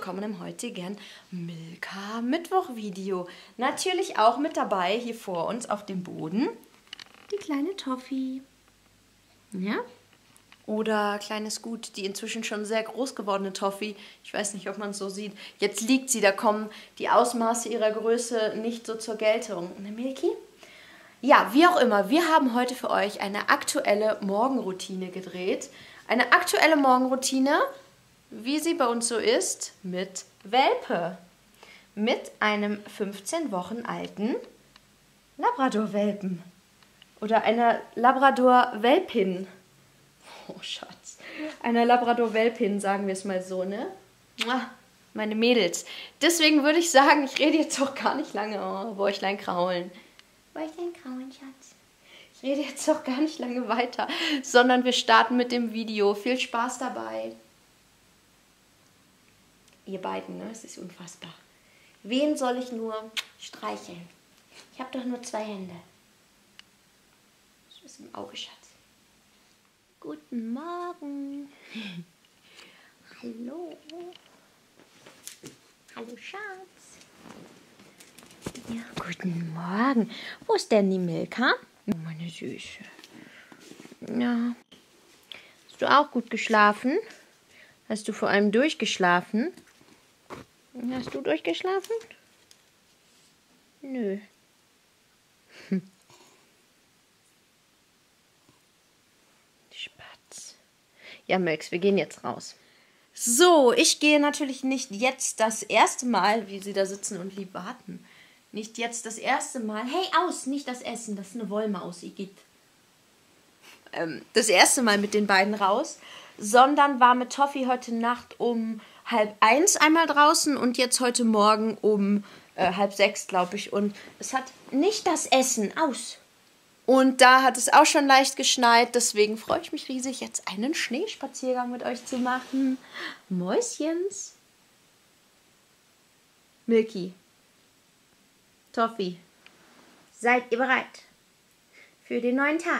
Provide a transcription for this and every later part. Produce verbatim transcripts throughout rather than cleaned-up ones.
willkommen im heutigen Milka Mittwoch Video. Natürlich auch mit dabei hier vor uns auf dem Boden die kleine Toffi. Ja? Oder kleines Gut, die inzwischen schon sehr groß gewordene Toffi. Ich weiß nicht, ob man es so sieht. Jetzt liegt sie, da kommen die Ausmaße ihrer Größe nicht so zur Geltung. Ne, Milky? Ja, wie auch immer, wir haben heute für euch eine aktuelle Morgenroutine gedreht. Eine aktuelle Morgenroutine, wie sie bei uns so ist, mit Welpe. Mit einem fünfzehn Wochen alten Labrador-Welpen. Oder einer Labrador-Welpin. Oh, Schatz. Einer Labrador-Welpin, sagen wir es mal so, ne? Meine Mädels. Deswegen würde ich sagen, ich rede jetzt auch gar nicht lange. Oh, Bäuchlein kraulen. Bäuchlein kraulen, Schatz. Ich rede jetzt auch gar nicht lange weiter, sondern wir starten mit dem Video. Viel Spaß dabei. Ihr beiden, ne? Es ist unfassbar. Wen soll ich nur streicheln? Ich habe doch nur zwei Hände. Das ist im Auge, Schatz. Guten Morgen. Hallo. Hallo, Schatz. Ja, guten Morgen. Wo ist denn die Milka? Oh, meine Süße. Ja. Hast du auch gut geschlafen? Hast du vor allem durchgeschlafen? Hast du durchgeschlafen? Nö. Hm. Spatz. Ja, Max, wir gehen jetzt raus. So, ich gehe natürlich nicht jetzt das erste Mal, wie sie da sitzen und lieb warten. Nicht jetzt das erste Mal. Hey, aus, nicht das Essen, das ist eine Wollmaus, Igitt. Ähm, das erste Mal mit den beiden raus, sondern war mit Toffi heute Nacht um halb eins einmal draußen und jetzt heute Morgen um äh, halb sechs, glaube ich. Und es hat nicht das Essen, aus. Und da hat es auch schon leicht geschneit, deswegen freue ich mich riesig, jetzt einen Schneespaziergang mit euch zu machen. Mäuschens. Milky. Toffi. Seid ihr bereit für den neuen Tag?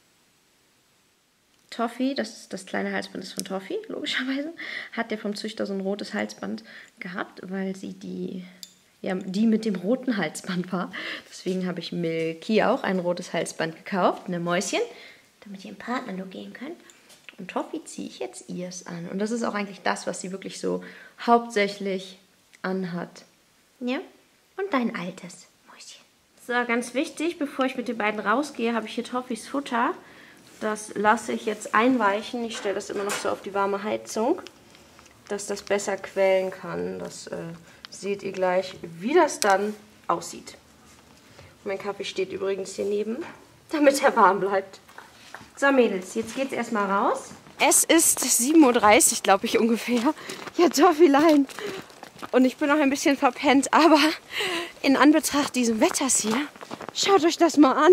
Toffi, das ist das kleine Halsband ist von Toffi, logischerweise, hat der vom Züchter so ein rotes Halsband gehabt, weil sie die, ja, die mit dem roten Halsband war. Deswegen habe ich Milky auch ein rotes Halsband gekauft, eine Mäuschen, damit ihr im Partnerlook gehen könnt. Und Toffi ziehe ich jetzt ihrs an. Und das ist auch eigentlich das, was sie wirklich so hauptsächlich anhat. Ja? Und dein altes Mäuschen. So, ganz wichtig, bevor ich mit den beiden rausgehe, habe ich hier Toffis Futter. Das lasse ich jetzt einweichen. Ich stelle das immer noch so auf die warme Heizung, dass das besser quellen kann. Das äh, seht ihr gleich, wie das dann aussieht. Mein Kaffee steht übrigens hier neben, damit er warm bleibt. So, Mädels, jetzt geht's erstmal raus. Es ist sieben Uhr dreißig, glaube ich, ungefähr. Ja, Toffilein. Und ich bin noch ein bisschen verpennt, aber in Anbetracht diesem Wetters hier, schaut euch das mal an.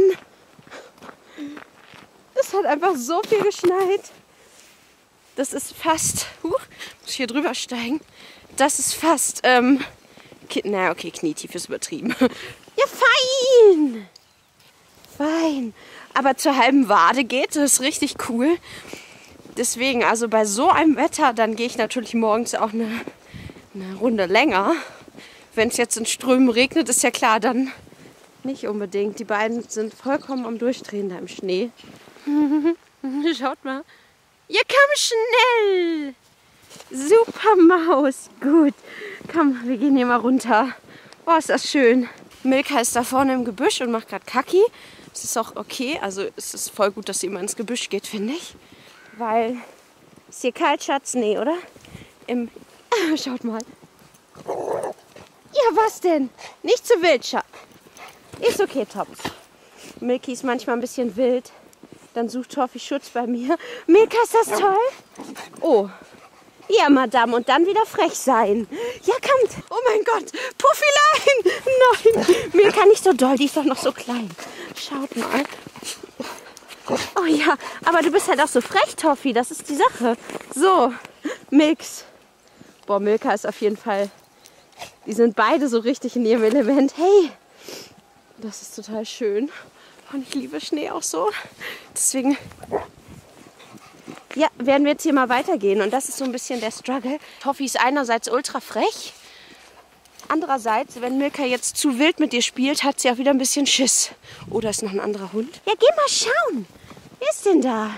Es hat einfach so viel geschneit. Das ist fast, uh, muss ich hier drüber steigen, das ist fast, ähm, na okay, knietief ist übertrieben. Ja, fein. Fein. Aber zur halben Wade geht, das ist richtig cool. Deswegen, also bei so einem Wetter, dann gehe ich natürlich morgens auch eine, eine Runde länger. Wenn es jetzt in Strömen regnet, ist ja klar, dann nicht unbedingt. Die beiden sind vollkommen am Durchdrehen da im Schnee. Schaut mal. Ja, komm schnell. Super Maus. Gut. Komm, wir gehen hier mal runter. Oh, ist das schön. Milka ist da vorne im Gebüsch und macht gerade Kacki. Es ist auch okay. Also es ist voll gut, dass sie immer ins Gebüsch geht, finde ich. Weil, ist hier kalt, Schatz? Nee, oder? Im... Schaut mal. Ja, was denn? Nicht zu wild, Schatz. Ist okay, Tops. Milky ist manchmal ein bisschen wild. Dann sucht Toffi Schutz bei mir. Milka, ist das toll? Oh. Ja, Madame. Und dann wieder frech sein. Ja, kommt. Oh mein Gott. Puffilein. Nein. Milka, nicht so doll. Die ist doch noch so klein. Schaut mal. Oh ja. Aber du bist halt auch so frech, Toffi. Das ist die Sache. So. Mix. Boah, Milka ist auf jeden Fall... Die sind beide so richtig in ihrem Element. Hey. Das ist total schön. Und ich liebe Schnee auch so. Deswegen Ja, werden wir jetzt hier mal weitergehen. Und das ist so ein bisschen der Struggle. Toffee ist einerseits ultra frech. Andererseits, wenn Milka jetzt zu wild mit dir spielt, hat sie auch wieder ein bisschen Schiss. Oh, da ist noch ein anderer Hund. Ja, geh mal schauen. Wer ist denn da?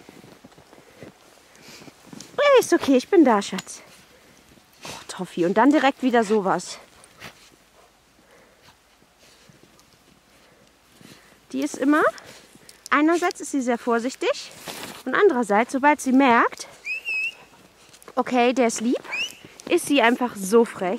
Ja, ist okay, ich bin da, Schatz. Oh, Toffee. Und dann direkt wieder sowas. Die ist immer, einerseits ist sie sehr vorsichtig und andererseits, sobald sie merkt, okay, der ist lieb, ist sie einfach so frech.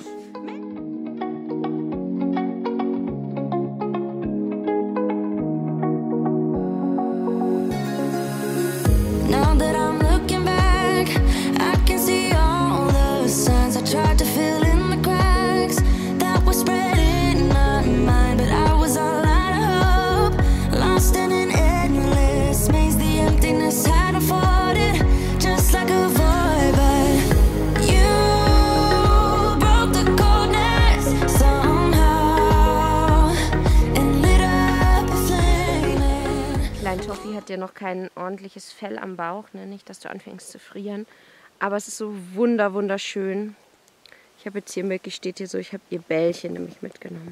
Toffee hat ja noch kein ordentliches Fell am Bauch, ne? Nicht, dass du anfängst zu frieren. Aber es ist so wunder, wunderschön. Ich habe jetzt hier wirklich, steht hier so, ich habe ihr Bällchen nämlich mitgenommen.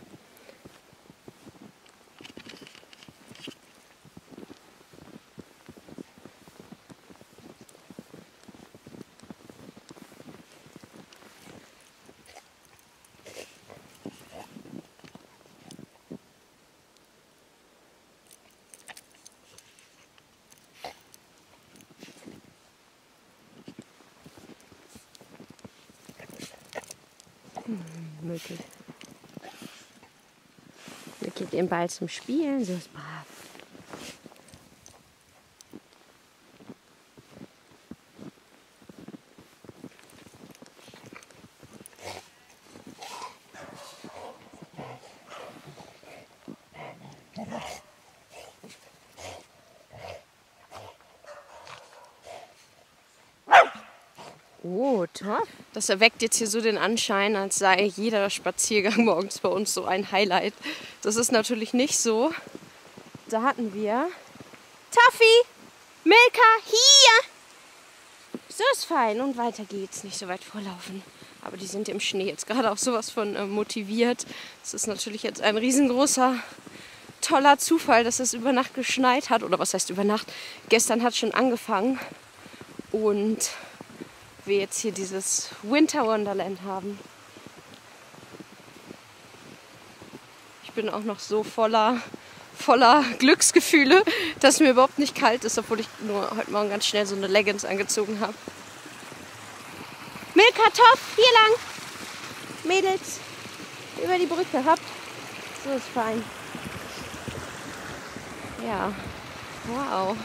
Milky. Milky hat ihren Ball zum Spielen, so ist brav. Oh, toll. Das erweckt jetzt hier so den Anschein, als sei jeder Spaziergang morgens bei uns so ein Highlight. Das ist natürlich nicht so. Da hatten wir Toffee, Milka, hier. So ist fein und weiter geht's. Nicht so weit vorlaufen. Aber die sind im Schnee jetzt gerade auch sowas von äh, motiviert. Es ist natürlich jetzt ein riesengroßer, toller Zufall, dass es über Nacht geschneit hat. Oder was heißt über Nacht? Gestern hat schon angefangen. Und wir jetzt hier dieses Winter Wonderland haben. Ich bin auch noch so voller, voller Glücksgefühle, dass mir überhaupt nicht kalt ist, obwohl ich nur heute Morgen ganz schnell so eine Leggings angezogen habe. Milka, Toff, hier lang! Mädels, über die Brücke, hopp. So ist fein. Ja, wow.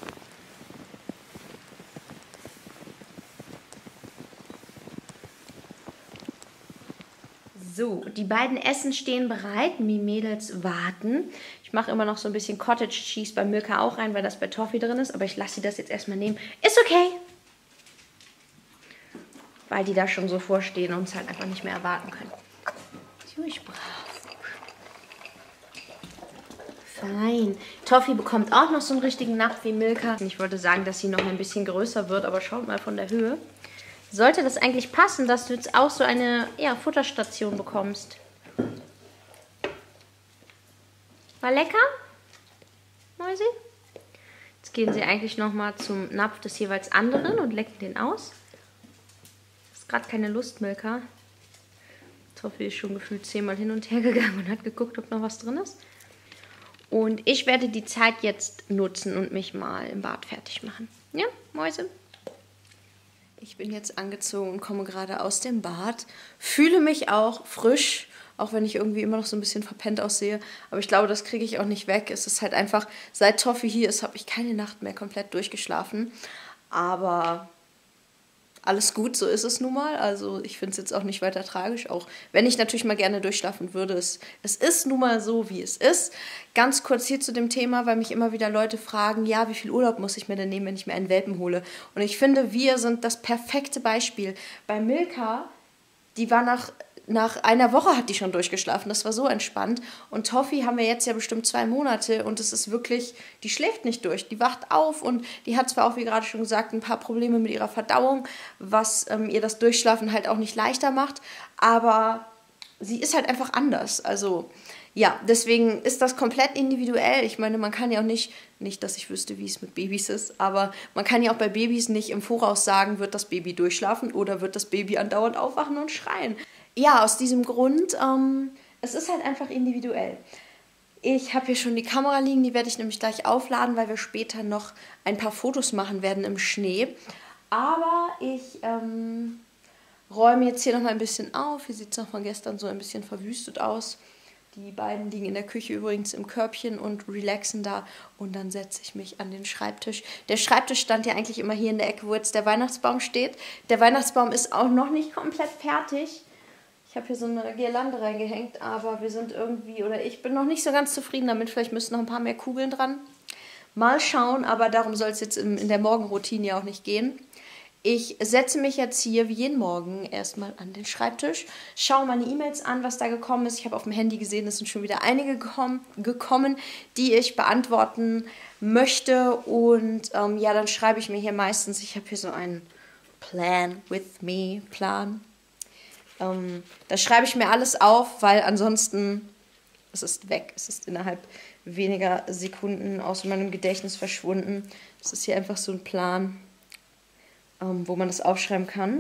So, die beiden Essen stehen bereit. Die Mädels warten. Ich mache immer noch so ein bisschen Cottage Cheese bei Milka auch rein, weil das bei Toffee drin ist. Aber ich lasse sie das jetzt erstmal nehmen. Ist okay. Weil die da schon so vorstehen und es halt einfach nicht mehr erwarten können. Ziemlich brav. Fein. Toffee bekommt auch noch so einen richtigen Napf wie Milka. Ich wollte sagen, dass sie noch ein bisschen größer wird, aber schaut mal von der Höhe. Sollte das eigentlich passen, dass du jetzt auch so eine ja, Futterstation bekommst? War lecker? Mäusi? Jetzt gehen sie eigentlich nochmal zum Napf des jeweils anderen und lecken den aus. Ist gerade keine Lust, Milka. Toffee ist schon gefühlt zehnmal hin und her gegangen und hat geguckt, ob noch was drin ist. Und ich werde die Zeit jetzt nutzen und mich mal im Bad fertig machen. Ja, Mäuse? Ich bin jetzt angezogen und komme gerade aus dem Bad. Fühle mich auch frisch, auch wenn ich irgendwie immer noch so ein bisschen verpennt aussehe. Aber ich glaube, das kriege ich auch nicht weg. Es ist halt einfach, seit Toffee hier ist, habe ich keine Nacht mehr komplett durchgeschlafen. Aber alles gut, so ist es nun mal. Also ich finde es jetzt auch nicht weiter tragisch, auch wenn ich natürlich mal gerne durchschlafen würde. Es, es ist nun mal so, wie es ist. Ganz kurz hier zu dem Thema, weil mich immer wieder Leute fragen, ja, wie viel Urlaub muss ich mir denn nehmen, wenn ich mir einen Welpen hole? Und ich finde, wir sind das perfekte Beispiel. Bei Milka, die war nach nach einer Woche hat die schon durchgeschlafen. Das war so entspannt. Und Toffi haben wir jetzt ja bestimmt zwei Monate und es ist wirklich, die schläft nicht durch. Die wacht auf und die hat zwar auch, wie gerade schon gesagt, ein paar Probleme mit ihrer Verdauung, was ähm, ihr das Durchschlafen halt auch nicht leichter macht. Aber sie ist halt einfach anders. Also ja, deswegen ist das komplett individuell. Ich meine, man kann ja auch nicht, nicht, dass ich wüsste, wie es mit Babys ist, aber man kann ja auch bei Babys nicht im Voraus sagen, wird das Baby durchschlafen oder wird das Baby andauernd aufwachen und schreien. Ja, aus diesem Grund, ähm, es ist halt einfach individuell. Ich habe hier schon die Kamera liegen, die werde ich nämlich gleich aufladen, weil wir später noch ein paar Fotos machen werden im Schnee. Aber ich ähm, räume jetzt hier nochmal ein bisschen auf. Hier sieht es noch von gestern so ein bisschen verwüstet aus. Die beiden liegen in der Küche übrigens im Körbchen und relaxen da. Und dann setze ich mich an den Schreibtisch. Der Schreibtisch stand ja eigentlich immer hier in der Ecke, wo jetzt der Weihnachtsbaum steht. Der Weihnachtsbaum ist auch noch nicht komplett fertig. Ich habe hier so eine Girlande reingehängt, aber wir sind irgendwie, oder ich bin noch nicht so ganz zufrieden damit. Vielleicht müssen noch ein paar mehr Kugeln dran. Mal schauen, aber darum soll es jetzt in, in der Morgenroutine ja auch nicht gehen. Ich setze mich jetzt hier wie jeden Morgen erstmal an den Schreibtisch, schaue meine E-Mails an, was da gekommen ist. Ich habe auf dem Handy gesehen, es sind schon wieder einige gekommen, gekommen die ich beantworten möchte. Und ähm, ja, dann schreibe ich mir hier meistens, ich habe hier so einen Plan with me, Plan. Ähm, da schreibe ich mir alles auf, weil ansonsten es ist weg. Es ist innerhalb weniger Sekunden aus meinem Gedächtnis verschwunden. Das ist hier einfach so ein Plan, ähm, wo man das aufschreiben kann.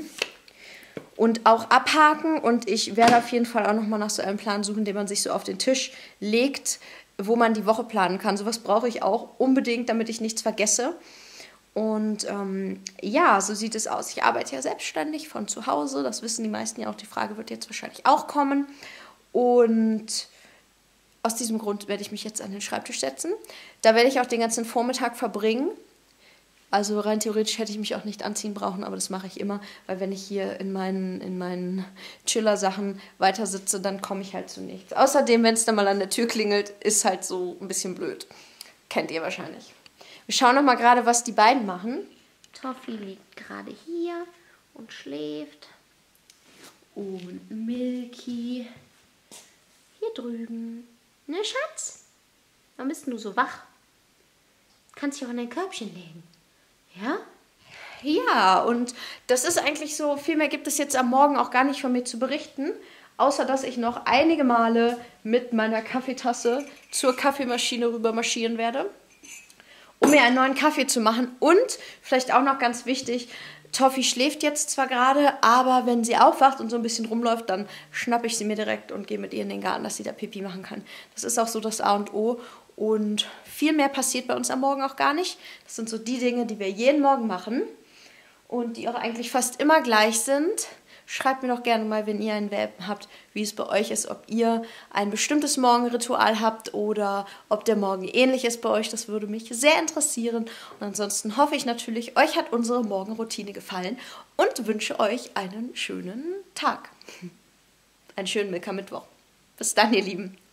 Und auch abhaken. Und ich werde auf jeden Fall auch nochmal nach so einem Plan suchen, den man sich so auf den Tisch legt, wo man die Woche planen kann. Sowas brauche ich auch unbedingt, damit ich nichts vergesse. Und ähm, ja, so sieht es aus. Ich arbeite ja selbstständig von zu Hause. Das wissen die meisten ja auch. Die Frage wird jetzt wahrscheinlich auch kommen. Und aus diesem Grund werde ich mich jetzt an den Schreibtisch setzen. Da werde ich auch den ganzen Vormittag verbringen. Also rein theoretisch hätte ich mich auch nicht anziehen brauchen, aber das mache ich immer. Weil wenn ich hier in meinen, in meinen Chiller-Sachen weiter sitze, dann komme ich halt zu nichts. Außerdem, wenn es dann mal an der Tür klingelt, ist halt so ein bisschen blöd. Kennt ihr wahrscheinlich. Wir schauen noch mal gerade, was die beiden machen. Toffi liegt gerade hier und schläft. Und Milky hier drüben. Ne, Schatz? Warum bist du so wach? Kannst dich auch in dein Körbchen legen. Ja? Ja, und das ist eigentlich so, viel mehr gibt es jetzt am Morgen auch gar nicht von mir zu berichten. Außer, dass ich noch einige Male mit meiner Kaffeetasse zur Kaffeemaschine rüber marschieren werde, um mir einen neuen Kaffee zu machen. Und, vielleicht auch noch ganz wichtig, Toffi schläft jetzt zwar gerade, aber wenn sie aufwacht und so ein bisschen rumläuft, dann schnappe ich sie mir direkt und gehe mit ihr in den Garten, dass sie da Pipi machen kann. Das ist auch so das A und O. Und viel mehr passiert bei uns am Morgen auch gar nicht. Das sind so die Dinge, die wir jeden Morgen machen und die auch eigentlich fast immer gleich sind. Schreibt mir doch gerne mal, wenn ihr einen Welpen habt, wie es bei euch ist, ob ihr ein bestimmtes Morgenritual habt oder ob der Morgen ähnlich ist bei euch. Das würde mich sehr interessieren. Und ansonsten hoffe ich natürlich, euch hat unsere Morgenroutine gefallen und wünsche euch einen schönen Tag. Einen schönen Milka-Mittwoch. Bis dann, ihr Lieben.